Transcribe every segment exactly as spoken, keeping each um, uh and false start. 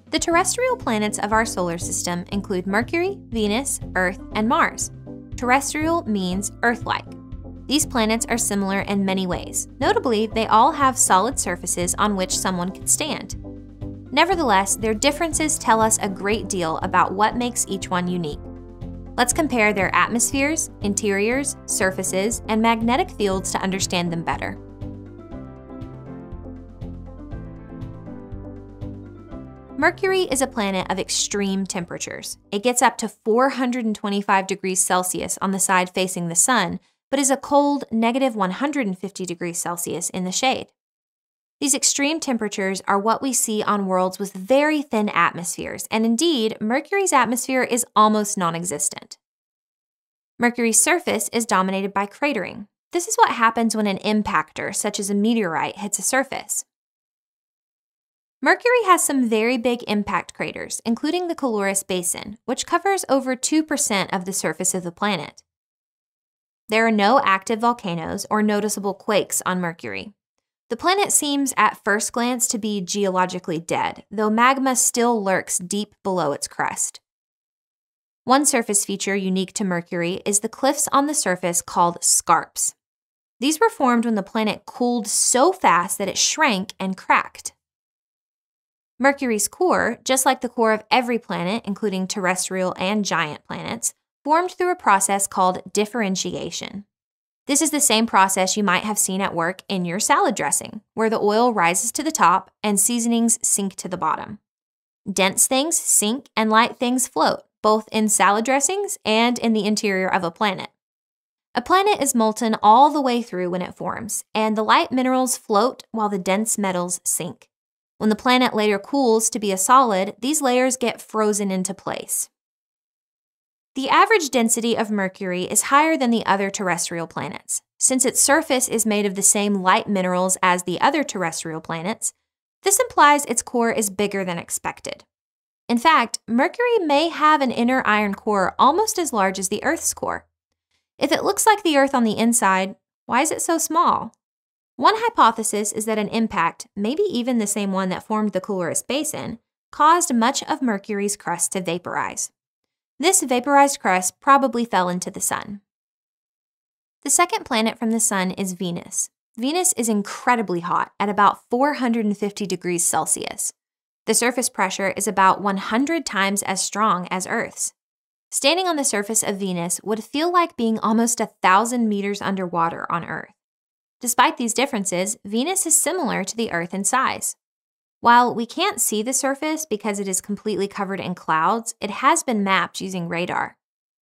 The terrestrial planets of our solar system include Mercury, Venus, Earth, and Mars. Terrestrial means Earth-like. These planets are similar in many ways. Notably, they all have solid surfaces on which someone can stand. Nevertheless, their differences tell us a great deal about what makes each one unique. Let's compare their atmospheres, interiors, surfaces, and magnetic fields to understand them better. Mercury is a planet of extreme temperatures. It gets up to four hundred twenty-five degrees Celsius on the side facing the sun, but is a cold negative one hundred fifty degrees Celsius in the shade. These extreme temperatures are what we see on worlds with very thin atmospheres, and indeed, Mercury's atmosphere is almost non-existent. Mercury's surface is dominated by cratering. This is what happens when an impactor, such as a meteorite, hits a surface. Mercury has some very big impact craters, including the Caloris Basin, which covers over two percent of the surface of the planet. There are no active volcanoes or noticeable quakes on Mercury. The planet seems at first glance to be geologically dead, though magma still lurks deep below its crust. One surface feature unique to Mercury is the cliffs on the surface called scarps. These were formed when the planet cooled so fast that it shrank and cracked. Mercury's core, just like the core of every planet, including terrestrial and giant planets, formed through a process called differentiation. This is the same process you might have seen at work in your salad dressing, where the oil rises to the top and seasonings sink to the bottom. Dense things sink and light things float, both in salad dressings and in the interior of a planet. A planet is molten all the way through when it forms, and the light minerals float while the dense metals sink. When the planet later cools to be a solid, these layers get frozen into place. The average density of Mercury is higher than the other terrestrial planets. Since its surface is made of the same light minerals as the other terrestrial planets, this implies its core is bigger than expected. In fact, Mercury may have an inner iron core almost as large as the Earth's core. If it looks like the Earth on the inside, why is it so small? One hypothesis is that an impact, maybe even the same one that formed the Caloris Basin, caused much of Mercury's crust to vaporize. This vaporized crust probably fell into the sun. The second planet from the sun is Venus. Venus is incredibly hot at about four hundred fifty degrees Celsius. The surface pressure is about one hundred times as strong as Earth's. Standing on the surface of Venus would feel like being almost a thousand meters underwater on Earth. Despite these differences, Venus is similar to the Earth in size. While we can't see the surface because it is completely covered in clouds, it has been mapped using radar.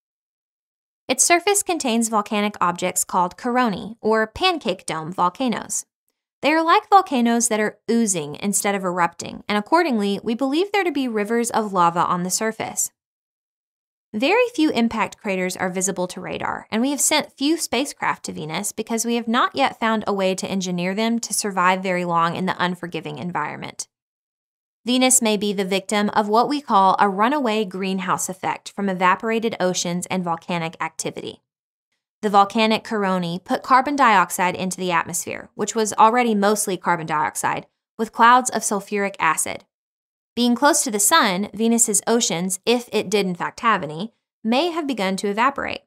Its surface contains volcanic objects called coronae, or pancake dome volcanoes. They are like volcanoes that are oozing instead of erupting, and accordingly, we believe there to be rivers of lava on the surface. Very few impact craters are visible to radar, and we have sent few spacecraft to Venus because we have not yet found a way to engineer them to survive very long in the unforgiving environment. Venus may be the victim of what we call a runaway greenhouse effect from evaporated oceans and volcanic activity. The volcanic coronae put carbon dioxide into the atmosphere, which was already mostly carbon dioxide, with clouds of sulfuric acid. Being close to the sun, Venus's oceans, if it did in fact have any, may have begun to evaporate.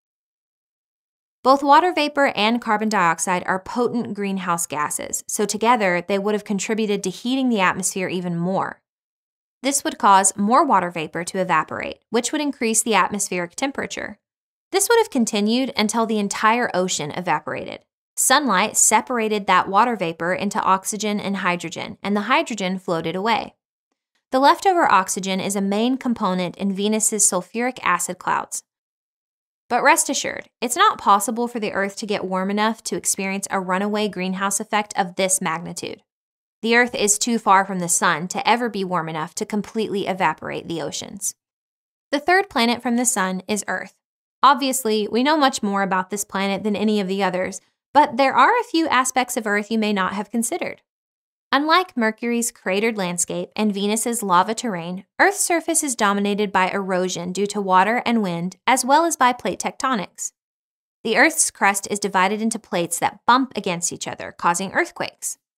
Both water vapor and carbon dioxide are potent greenhouse gases, so together they would have contributed to heating the atmosphere even more. This would cause more water vapor to evaporate, which would increase the atmospheric temperature. This would have continued until the entire ocean evaporated. Sunlight separated that water vapor into oxygen and hydrogen, and the hydrogen floated away. The leftover oxygen is a main component in Venus's sulfuric acid clouds. But rest assured, it's not possible for the Earth to get warm enough to experience a runaway greenhouse effect of this magnitude. The Earth is too far from the sun to ever be warm enough to completely evaporate the oceans. The third planet from the sun is Earth. Obviously, we know much more about this planet than any of the others, but there are a few aspects of Earth you may not have considered. Unlike Mercury's cratered landscape and Venus's lava terrain, Earth's surface is dominated by erosion due to water and wind, as well as by plate tectonics. The Earth's crust is divided into plates that bump against each other, causing earthquakes.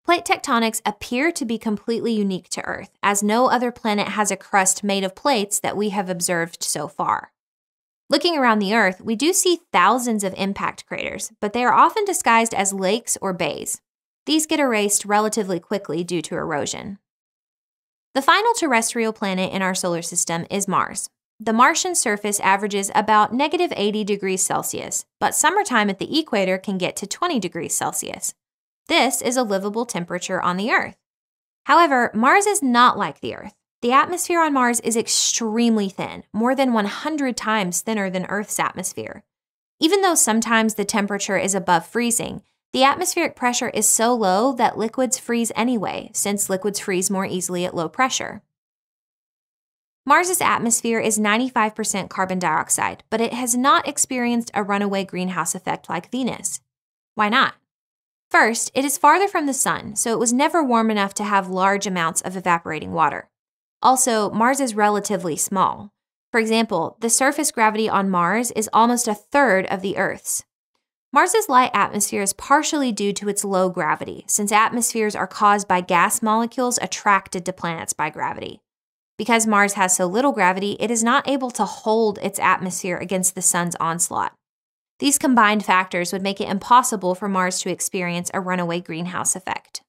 Plate tectonics appear to be completely unique to Earth, as no other planet has a crust made of plates that we have observed so far. Looking around the Earth, we do see thousands of impact craters, but they are often disguised as lakes or bays. These get erased relatively quickly due to erosion. The final terrestrial planet in our solar system is Mars. The Martian surface averages about negative eighty degrees Celsius, but summertime at the equator can get to twenty degrees Celsius. This is a livable temperature on the Earth. However, Mars is not like the Earth. The atmosphere on Mars is extremely thin, more than one hundred times thinner than Earth's atmosphere. Even though sometimes the temperature is above freezing, the atmospheric pressure is so low that liquids freeze anyway, since liquids freeze more easily at low pressure. Mars's atmosphere is ninety-five percent carbon dioxide, but it has not experienced a runaway greenhouse effect like Venus. Why not? First, it is farther from the sun, so it was never warm enough to have large amounts of evaporating water. Also, Mars is relatively small. For example, the surface gravity on Mars is almost a third of the Earth's. Mars's light atmosphere is partially due to its low gravity, since atmospheres are caused by gas molecules attracted to planets by gravity. Because Mars has so little gravity, it is not able to hold its atmosphere against the sun's onslaught. These combined factors would make it impossible for Mars to experience a runaway greenhouse effect.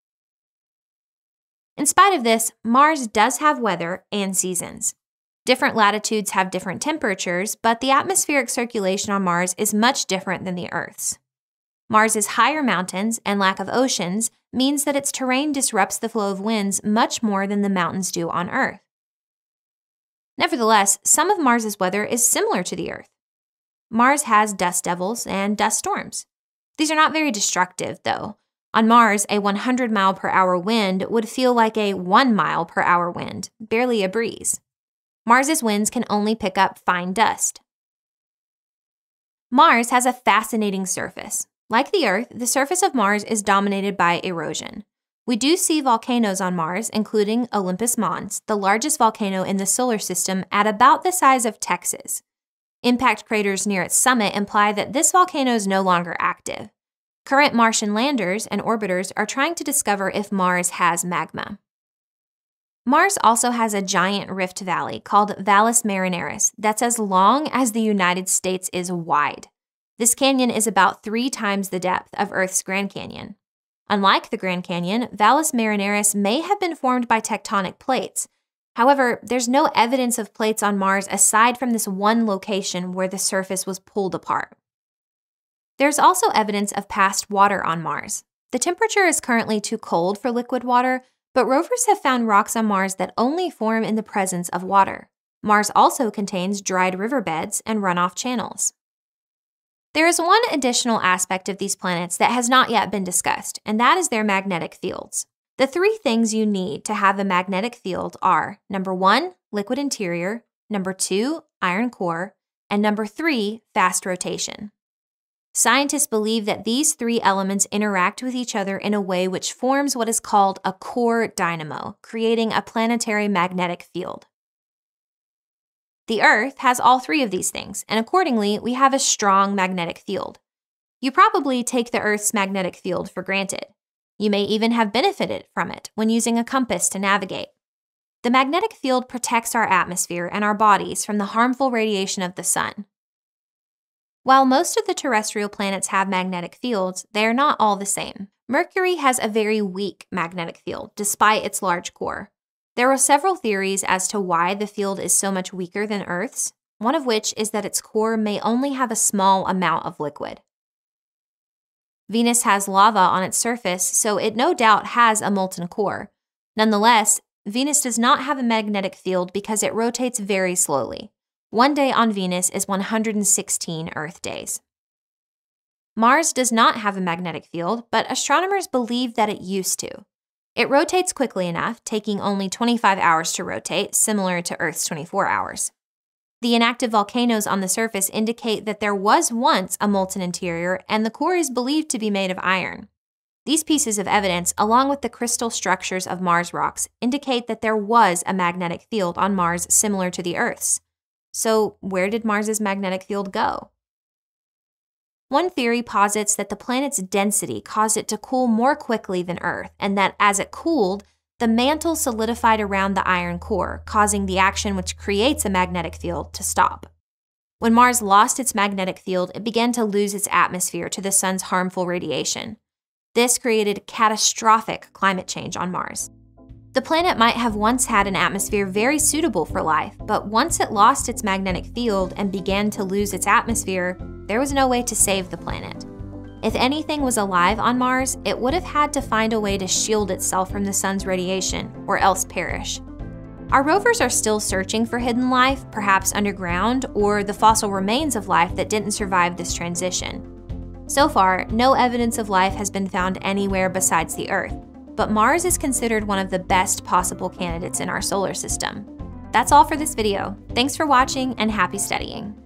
In spite of this, Mars does have weather and seasons. Different latitudes have different temperatures, but the atmospheric circulation on Mars is much different than the Earth's. Mars's higher mountains and lack of oceans means that its terrain disrupts the flow of winds much more than the mountains do on Earth. Nevertheless, some of Mars's weather is similar to the Earth. Mars has dust devils and dust storms. These are not very destructive, though. On Mars, a one hundred mile per hour wind would feel like a one mile per hour wind, barely a breeze. Mars's winds can only pick up fine dust. Mars has a fascinating surface. Like the Earth, the surface of Mars is dominated by erosion. We do see volcanoes on Mars, including Olympus Mons, the largest volcano in the solar system at about the size of Texas. Impact craters near its summit imply that this volcano is no longer active. Current Martian landers and orbiters are trying to discover if Mars has magma. Mars also has a giant rift valley called Valles Marineris that's as long as the United States is wide. This canyon is about three times the depth of Earth's Grand Canyon. Unlike the Grand Canyon, Valles Marineris may have been formed by tectonic plates. However, there's no evidence of plates on Mars aside from this one location where the surface was pulled apart. There's also evidence of past water on Mars. The temperature is currently too cold for liquid water, but rovers have found rocks on Mars that only form in the presence of water. Mars also contains dried riverbeds and runoff channels. There is one additional aspect of these planets that has not yet been discussed, and that is their magnetic fields. The three things you need to have a magnetic field are, number one, liquid interior, number two, iron core, and number three, fast rotation. Scientists believe that these three elements interact with each other in a way which forms what is called a core dynamo, creating a planetary magnetic field. The Earth has all three of these things, and accordingly, we have a strong magnetic field. You probably take the Earth's magnetic field for granted. You may even have benefited from it when using a compass to navigate. The magnetic field protects our atmosphere and our bodies from the harmful radiation of the sun. While most of the terrestrial planets have magnetic fields, they are not all the same. Mercury has a very weak magnetic field, despite its large core. There are several theories as to why the field is so much weaker than Earth's, one of which is that its core may only have a small amount of liquid. Venus has lava on its surface, so it no doubt has a molten core. Nonetheless, Venus does not have a magnetic field because it rotates very slowly. One day on Venus is one hundred sixteen Earth days. Mars does not have a magnetic field, but astronomers believe that it used to. It rotates quickly enough, taking only twenty-five hours to rotate, similar to Earth's twenty-four hours. The inactive volcanoes on the surface indicate that there was once a molten interior, and the core is believed to be made of iron. These pieces of evidence, along with the crystal structures of Mars rocks, indicate that there was a magnetic field on Mars similar to the Earth's. So where did Mars's magnetic field go? One theory posits that the planet's density caused it to cool more quickly than Earth, and that as it cooled, the mantle solidified around the iron core, causing the action which creates a magnetic field to stop. When Mars lost its magnetic field, it began to lose its atmosphere to the sun's harmful radiation. This created catastrophic climate change on Mars. The planet might have once had an atmosphere very suitable for life, but once it lost its magnetic field and began to lose its atmosphere, there was no way to save the planet. If anything was alive on Mars, it would have had to find a way to shield itself from the sun's radiation, or else perish. Our rovers are still searching for hidden life, perhaps underground, or the fossil remains of life that didn't survive this transition. So far, no evidence of life has been found anywhere besides the Earth, but Mars is considered one of the best possible candidates in our solar system. That's all for this video. Thanks for watching and happy studying.